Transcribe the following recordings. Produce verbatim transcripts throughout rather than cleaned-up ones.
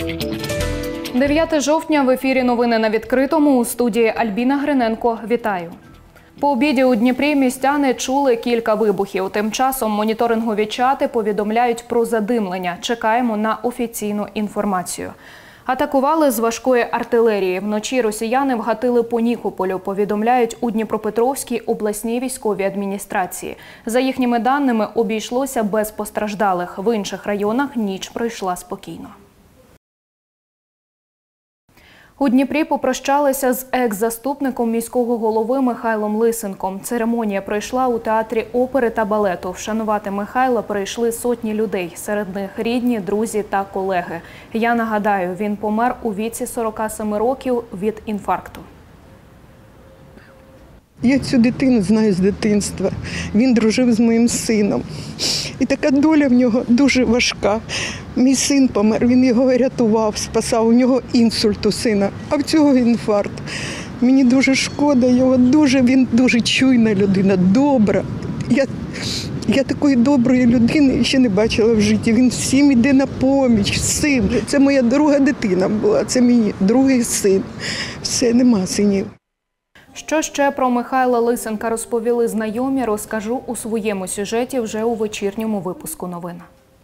дев'яте жовтня в ефірі «Новини на відкритому», у студії Альбіна Гриненко. Вітаю. По обіді у Дніпрі містяни чули кілька вибухів. Тим часом моніторингові чати повідомляють про задимлення. Чекаємо на офіційну інформацію. Атакували з важкої артилерії. Вночі росіяни вгатили по Нікополю, повідомляють у Дніпропетровській обласній військовій адміністрації. За їхніми даними, обійшлося без постраждалих. В інших районах ніч пройшла спокійно. У Дніпрі попрощалися з екс-заступником міського голови Михайлом Лисенком. Церемонія пройшла у театрі опери та балету. Вшанувати Михайла прийшли сотні людей. Серед них рідні, друзі та колеги. Я нагадаю, він помер у віці сорока семи років від інфаркту. Я цю дитину знаю з дитинства. Він дружив з моїм сином. І така доля в нього дуже важка. Мій син помер, він його рятував, спасав. У нього інсульт у сина, а в цього інфаркт. Мені дуже шкода його, дуже, він дуже чуйна людина, добра. Я, я такої доброї людини ще не бачила в житті. Він всім йде на поміч, син. Це моя друга дитина була, це мій другий син. Все, нема синів. Що ще про Михайла Лисенка розповіли знайомі, розкажу у своєму сюжеті вже у вечірньому випуску новин.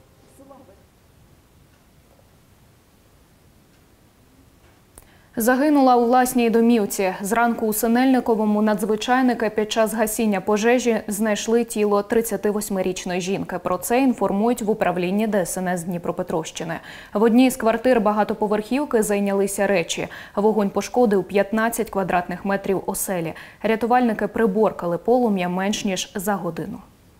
Загинула у власній домівці. Зранку у Синельниковому надзвичайники під час гасіння пожежі знайшли тіло тридцятивосьмирічної жінки. Про це інформують в управлінні Де Ес Ен Ес Дніпропетровщини. В одній з квартир багатоповерхівки зайнялися речі. Вогонь пошкодив п'ятнадцять квадратних метрів оселі. Рятувальники приборкали полум'я менш ніж за годину.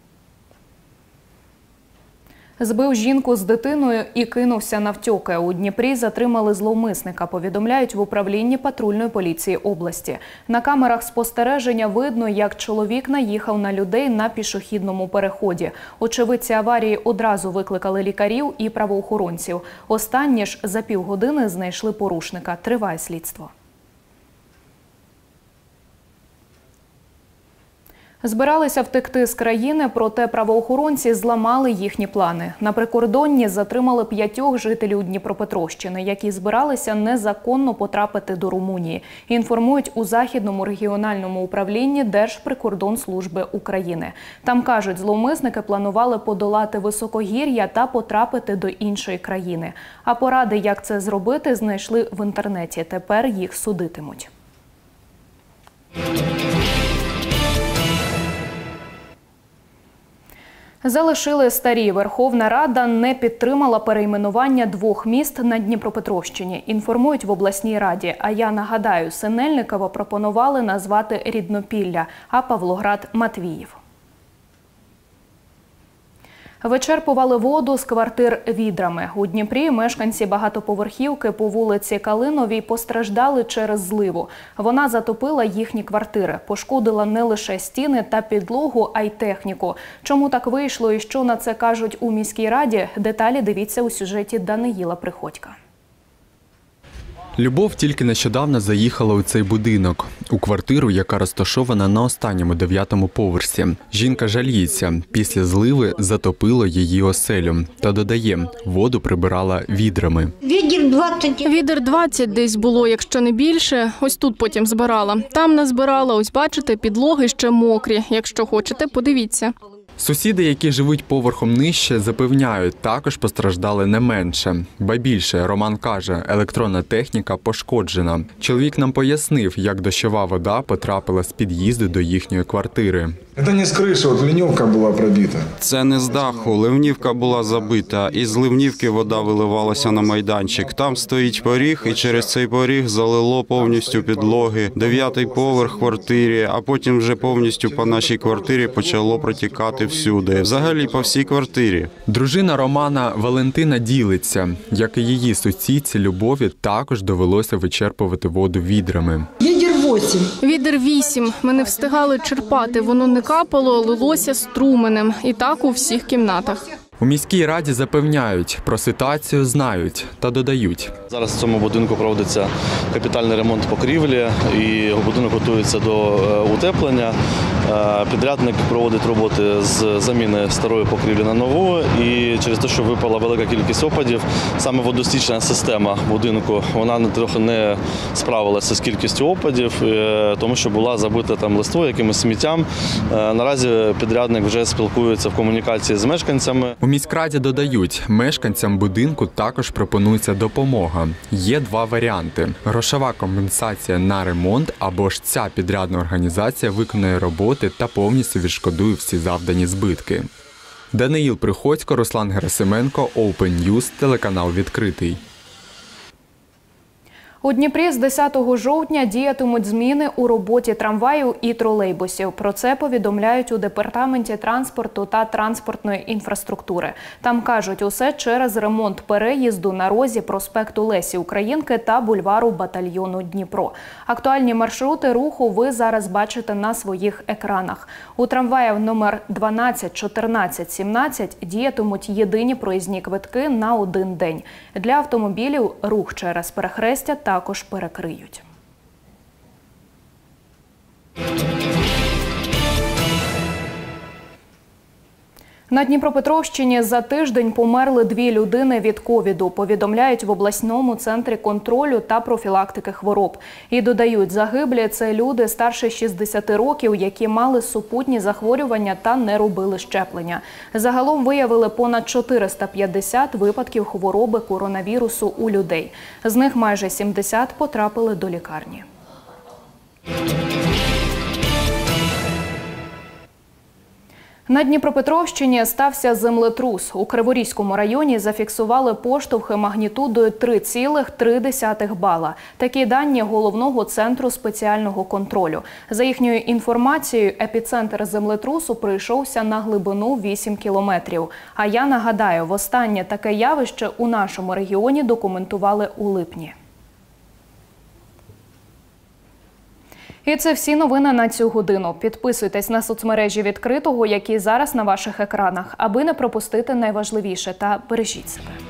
Збив жінку з дитиною і кинувся навтьоки. У Дніпрі затримали зловмисника, повідомляють в управлінні патрульної поліції області. На камерах спостереження видно, як чоловік наїхав на людей на пішохідному переході. Очевидці аварії одразу викликали лікарів і правоохоронців. Останні ж за півгодини знайшли порушника. Триває слідство. Збиралися втекти з країни, проте правоохоронці зламали їхні плани. На прикордонні затримали п'ятьох жителів Дніпропетровщини, які збиралися незаконно потрапити до Румунії. Інформують у Західному регіональному управлінні Держприкордонслужби України. Там, кажуть, зловмисники планували подолати високогір'я та потрапити до іншої країни. А поради, як це зробити, знайшли в інтернеті. Тепер їх судитимуть. Залишили старі. Верховна Рада не підтримала перейменування двох міст на Дніпропетровщині. Інформують в обласній раді. А я нагадаю, Синельниково пропонували назвати Ріднопілля, а Павлоград – Матвіїв. Вичерпували воду з квартир відрами. У Дніпрі мешканці багатоповерхівки по вулиці Калиновій постраждали через зливу. Вона затопила їхні квартири, пошкодила не лише стіни та підлогу, а й техніку. Чому так вийшло і що на це кажуть у міській раді, деталі дивіться у сюжеті Даниїла Приходька. Любов тільки нещодавно заїхала у цей будинок, у квартиру, яка розташована на останньому дев'ятому поверсі. Жінка жаліється, після зливи затопило її оселю. Та додає, воду прибирала відрами. Відер двадцять. Відер двадцять десь було, якщо не більше. Ось тут потім збирала. Там не збирала, ось бачите, підлоги ще мокрі. Якщо хочете, подивіться. Сусіди, які живуть поверхом нижче, запевняють, також постраждали не менше. Ба більше, Роман каже, електронна техніка пошкоджена. Чоловік нам пояснив, як дощова вода потрапила з під'їзду до їхньої квартири. Це не з криші, от ливнівка була пробита. Це не з даху, ливнівка була забита. Із ливнівки вода виливалася на майданчик. Там стоїть поріг, і через цей поріг залило повністю підлоги. Дев'ятий поверх квартирі, а потім вже повністю по нашій квартирі почало протікати всюди. Взагалі по всій квартирі. Дружина Романа Валентина ділиться. Як і її сусідці Любові, також довелося вичерпувати воду відрами. Відер вісім. Відер вісім. Ми не встигали черпати. Воно не капало, лилося струменем. І так у всіх кімнатах. У міській раді запевняють, про ситуацію знають та додають. Зараз в цьому будинку проводиться капітальний ремонт покрівлі і будинок готується до утеплення. Підрядник проводить роботи з заміни старої покрівлі на нову, і через те, що випала велика кількість опадів, саме водостічна система будинку, вона трохи не справилася з кількістю опадів, тому що була забита там листвою, якимось сміттям. Наразі підрядник вже спілкується в комунікації з мешканцями. У міськраді додають, мешканцям будинку також пропонується допомога. Є два варіанти – грошова компенсація на ремонт або ж ця підрядна організація виконує роботи та повністю відшкодує всі завдані збитки. Даниїл Приходько, Руслан Герасименко, Open News, телеканал «Відкритий». У Дніпрі з десятого жовтня діятимуть зміни у роботі трамваїв і тролейбусів. Про це повідомляють у Департаменті транспорту та транспортної інфраструктури. Там кажуть, усе через ремонт переїзду на розі проспекту Лесі Українки та бульвару Батальйону Дніпро. Актуальні маршрути руху ви зараз бачите на своїх екранах. У трамваїв номер дванадцять, чотирнадцять, сімнадцять діятимуть єдині проїзні квитки на один день. Для автомобілів рух через перехрестя також перекриють. На Дніпропетровщині за тиждень померли дві людини від ковіду, повідомляють в обласному центрі контролю та профілактики хвороб. І додають, загиблі – це люди старше шістдесяти років, які мали супутні захворювання та не робили щеплення. Загалом виявили понад чотириста п'ятдесят випадків хвороби коронавірусу у людей. З них майже сімдесят потрапили до лікарні. На Дніпропетровщині стався землетрус. У Криворізькому районі зафіксували поштовхи магнітудою три цілих три десятих бала. Такі дані Головного центру спеціального контролю. За їхньою інформацією, епіцентр землетрусу прийшовся на глибину вісім кілометрів. А я нагадаю, востаннє таке явище у нашому регіоні документували у липні. І це всі новини на цю годину. Підписуйтесь на соцмережі «Відкритого», які зараз на ваших екранах, аби не пропустити найважливіше, та бережіть себе.